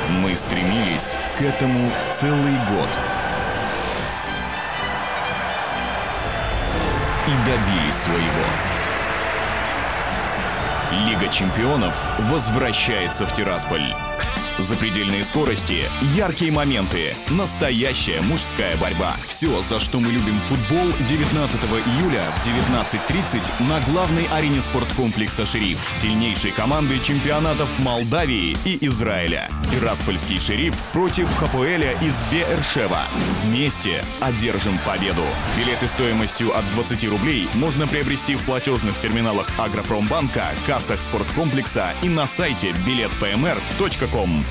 Мы стремились к этому целый год. И добились своего. Лига чемпионов возвращается в Тирасполь. Запредельные скорости, яркие моменты, настоящая мужская борьба. Все, за что мы любим футбол, 19 июля в 19:30 на главной арене спорткомплекса «Шериф». Сильнейшие команды чемпионатов Молдавии и Израиля. Тираспольский «Шериф» против Хапоэля из Беэр-Шева. Вместе одержим победу. Билеты стоимостью от 20 рублей можно приобрести в платежных терминалах Агропромбанка, кассах спорткомплекса и на сайте biletpmr.com.